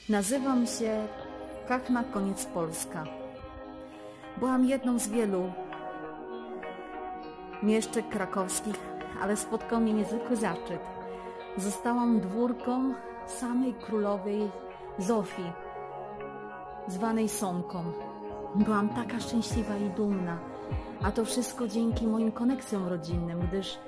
Nazywam się Kachna Koniec Polska. Byłam jedną z wielu mieszczek krakowskich, ale spotkał mnie niezwykły zaszczyt. Zostałam dwórką samej królowej Zofii, zwanej Sonką. Byłam taka szczęśliwa i dumna, a to wszystko dzięki moim koneksjom rodzinnym, gdyż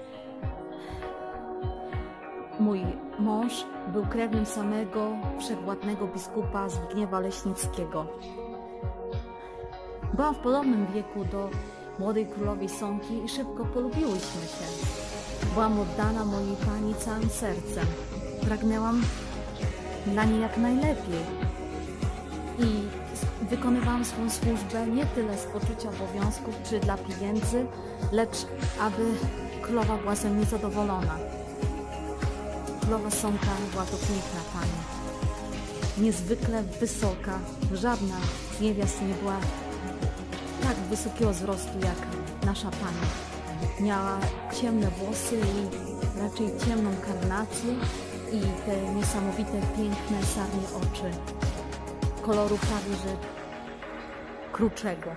mój mąż był krewnym samego wszechwładnego biskupa Zbigniewa Leśnickiego. Byłam w podobnym wieku do młodej królowej Sonki i szybko polubiłyśmy się. Byłam oddana mojej pani całym sercem. Pragnęłam dla niej jak najlepiej i wykonywałam swoją służbę nie tyle z poczucia obowiązków czy dla pieniędzy, lecz aby królowa była ze mnie zadowolona. Królowa Sonka była to piękna pani, niezwykle wysoka. Żadna z niewiast nie była tak wysokiego wzrostu jak nasza pani. Miała ciemne włosy i raczej ciemną karnację i te niesamowite, piękne, sarnie oczy koloru prawie że kruczego.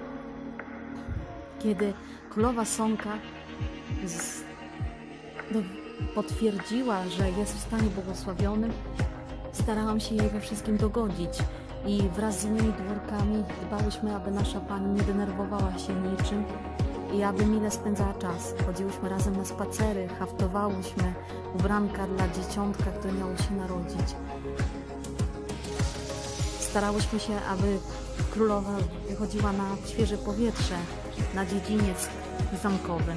Kiedy królowa Sonka potwierdziła, że jest w stanie błogosławionym, starałam się jej we wszystkim dogodzić i wraz z innymi dwórkami dbałyśmy, aby nasza pani nie denerwowała się niczym i aby mile spędzała czas. Chodziłyśmy razem na spacery, haftowałyśmy ubranka dla dzieciątka, które miało się narodzić. Starałyśmy się, aby królowa wychodziła na świeże powietrze, na dziedziniec zamkowy.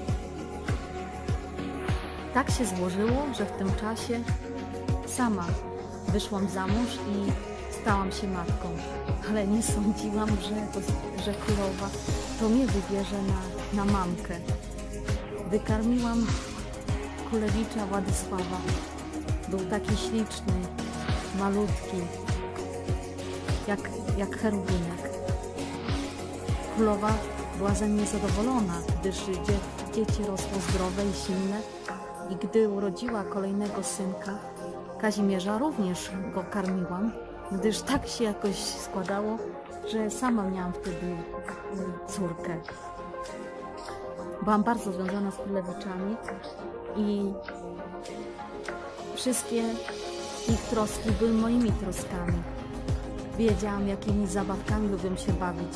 Tak się złożyło, że w tym czasie sama wyszłam za mąż i stałam się matką. Ale nie sądziłam, że królowa to mnie wybierze na mamkę. Wykarmiłam królewicza Władysława. Był taki śliczny, malutki, jak cherubinek. Królowa była ze mnie zadowolona, gdyż dzieci rosło zdrowe i silne. I gdy urodziła kolejnego synka, Kazimierza, również go karmiłam, gdyż tak się jakoś składało, że sama miałam wtedy córkę. Byłam bardzo związana z królewiczami i wszystkie ich troski były moimi troskami. Wiedziałam, jakimi zabawkami lubią się bawić.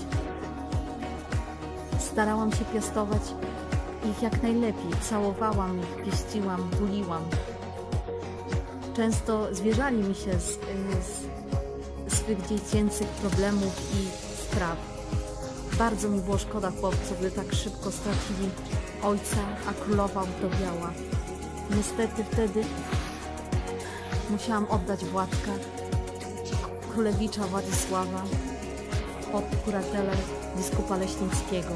Starałam się piastować ich jak najlepiej. Całowałam ich, pieściłam, tuliłam. Często zwierzali mi się z swych dziecięcych problemów i spraw. Bardzo mi było szkoda chłopców, gdy tak szybko stracili ojca, a królowa wdowiała. Niestety wtedy musiałam oddać Władka, królewicza Władysława, pod kuratelę biskupa Leśnickiego.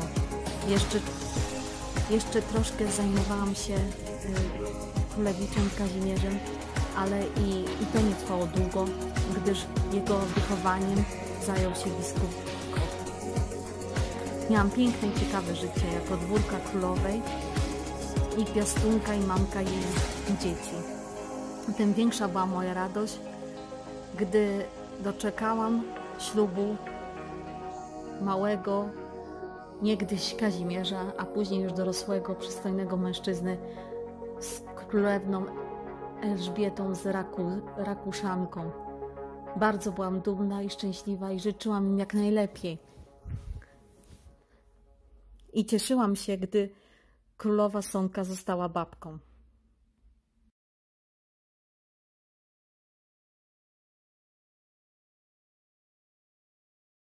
Jeszcze troszkę zajmowałam się królewiczem Kazimierzem, ale i to nie trwało długo, gdyż jego wychowaniem zajął się biskup Kot. Miałam piękne i ciekawe życie jako dwórka królowej i piastunka i mamka jej dzieci. Tym większa była moja radość, gdy doczekałam ślubu małego, niegdyś Kazimierza, a później już dorosłego, przystojnego mężczyzny z królewną Elżbietą z Rakuszanką. Bardzo byłam dumna i szczęśliwa i życzyłam im jak najlepiej. I cieszyłam się, gdy królowa Sonka została babką.